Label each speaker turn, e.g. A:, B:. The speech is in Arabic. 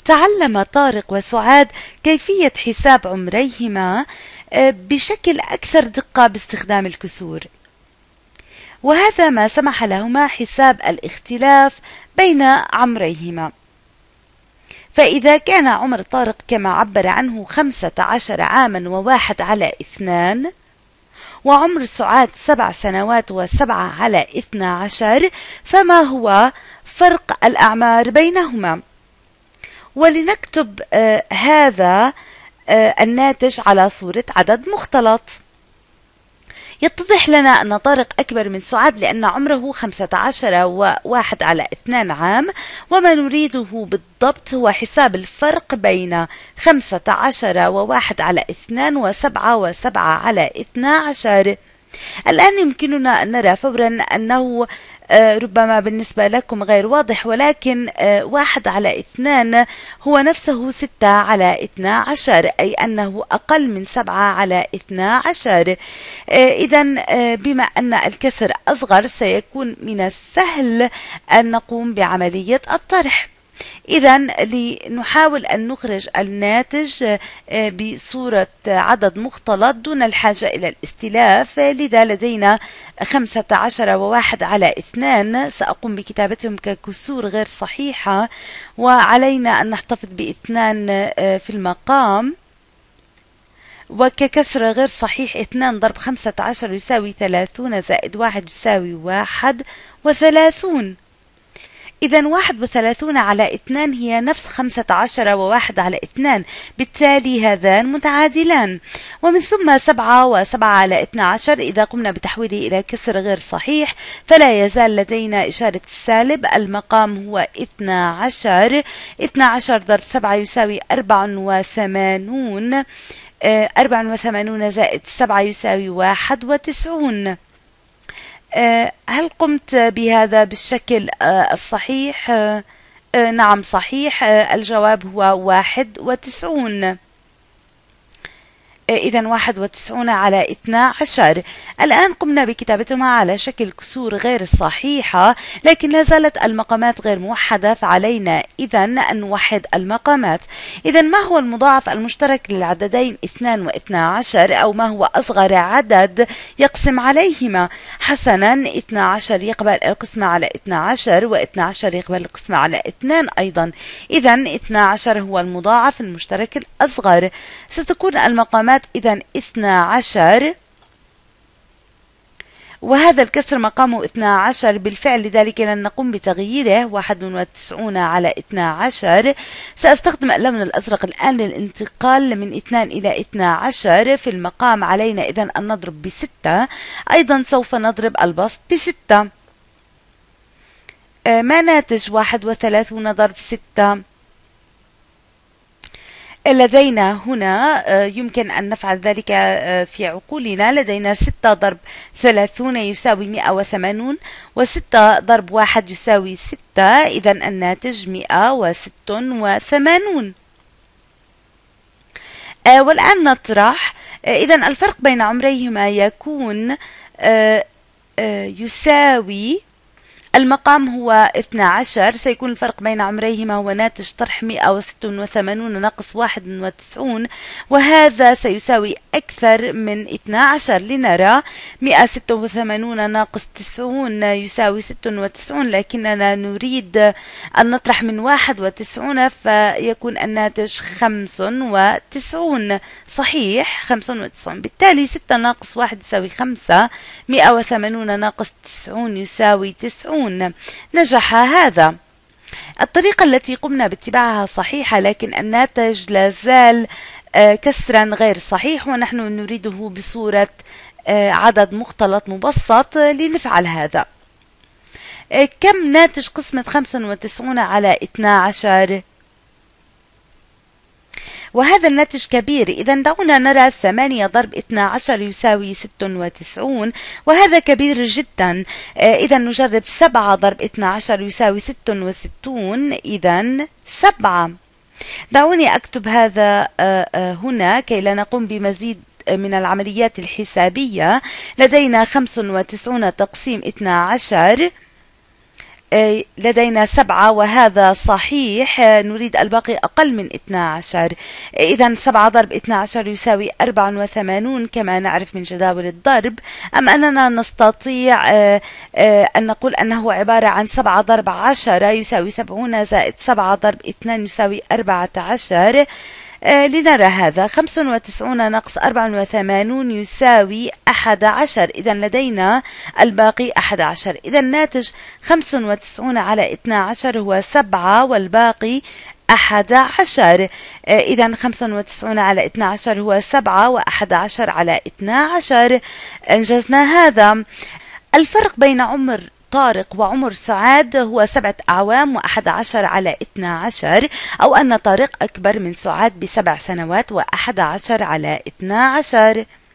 A: تعلم طارق وسعاد كيفية حساب عمريهما بشكل أكثر دقة باستخدام الكسور، وهذا ما سمح لهما حساب الاختلاف بين عمريهما. فإذا كان عمر طارق كما عبر عنه 15 عاما و1/2، وعمر سعاد 7 سنوات و7/12، فما هو فرق الأعمار بينهما؟ ولنكتب هذا الناتج على صورة عدد مختلط. يتضح لنا أن طارق أكبر من سعاد لأن عمره 15 و1/2 عام، وما نريده بالضبط هو حساب الفرق بين 15 و1/2 و7 و7/12. الآن يمكننا أن نرى فورا أنه ربما بالنسبة لكم غير واضح، ولكن 1/2 هو نفسه 6/12، أي أنه أقل من 7/12. إذن بما أن الكسر أصغر سيكون من السهل أن نقوم بعملية الطرح. إذن لنحاول أن نخرج الناتج بصورة عدد مختلط دون الحاجة إلى الاستلاف، لذا لدينا 15 و1/2 سأقوم بكتابتهم ككسور غير صحيحة، وعلينا أن نحتفظ ب2 في المقام، وككسر غير صحيح 2 ضرب 15 يساوي 30 زائد 1 يساوي 31. إذن 31/2 هي نفس 15 و1/2، بالتالي هذان متعادلان. ومن ثم 7 و7/12 إذا قمنا بتحويله إلى كسر غير صحيح فلا يزال لدينا إشارة السالب، المقام هو 12. 12 ضرب 7 يساوي 84. 84 زائد 7 يساوي 91. هل قمت بهذا بالشكل الصحيح؟ نعم صحيح، الجواب هو 91. إذن 91/12. الآن قمنا بكتابتهما على شكل كسور غير صحيحة، لكن لا زالت المقامات غير موحدة، فعلينا إذن أن نوحد المقامات. إذن ما هو المضاعف المشترك للعددين 2 و12، أو ما هو أصغر عدد يقسم عليهما؟ حسنا، 12 يقبل القسمة على 12، و12 يقبل القسمة على 2 أيضا. إذن 12 هو المضاعف المشترك الأصغر. ستكون المقامات إذن 12، وهذا الكسر مقامه 12 بالفعل، لذلك لن نقوم بتغييره. 91/12. سأستخدم اللون الأزرق الآن للانتقال من 2 إلى 12. في المقام علينا إذن أن نضرب ب6، أيضا سوف نضرب البسط ب6. ما ناتج 31 ضرب 6؟ لدينا هنا يمكن أن نفعل ذلك في عقولنا. لدينا 6 ضرب 30 يساوي 180، و6 ضرب 1 يساوي 6، إذن الناتج 186. والآن نطرح. إذن الفرق بين عمريهما يكون يساوي، المقام هو 12، سيكون الفرق بين عمريهما هو ناتج طرح 186 ناقص 91، وهذا سيساوي أكثر من 12. لنرى 186 ناقص 90 يساوي 96، لكننا نريد أن نطرح من 91 فيكون الناتج 95. صحيح 95، بالتالي 6 ناقص 1 يساوي 5، 180 ناقص 90 يساوي 90. نجح هذا. الطريقة التي قمنا باتباعها صحيحة، لكن الناتج لا زال كسرا غير صحيح، ونحن نريده بصورة عدد مختلط مبسط. لنفعل هذا، كم ناتج قسمة 95/12؟ وهذا الناتج كبير، إذن دعونا نرى 8 ضرب 12 يساوي 96، وهذا كبير جدا. إذن نجرب 7 ضرب 12 يساوي 66، إذن 7. دعوني أكتب هذا هنا كي لا نقوم بمزيد من العمليات الحسابية. لدينا 95 تقسيم 12 لدينا 7 وهذا صحيح. نريد الباقي أقل من 12. إذا 7 ضرب 12 يساوي 84 كما نعرف من جداول الضرب. أم أننا نستطيع أن نقول أنه عبارة عن 7 ضرب 10 يساوي 70 زائد 7 ضرب 2 يساوي 14. لنرى هذا. 95 ناقص 84 يساوي 11. إذا لدينا الباقي 11. إذا الناتج 95 على 12 هو 7 والباقي 11. إذا 95 على 12 هو 7 و11 على 12. أنجزنا هذا. الفرق بين عمر طارق وعمر سعاد هو 7 أعوام و11 على 12، أو أن طارق أكبر من سعاد ب7 سنوات و11 على 12.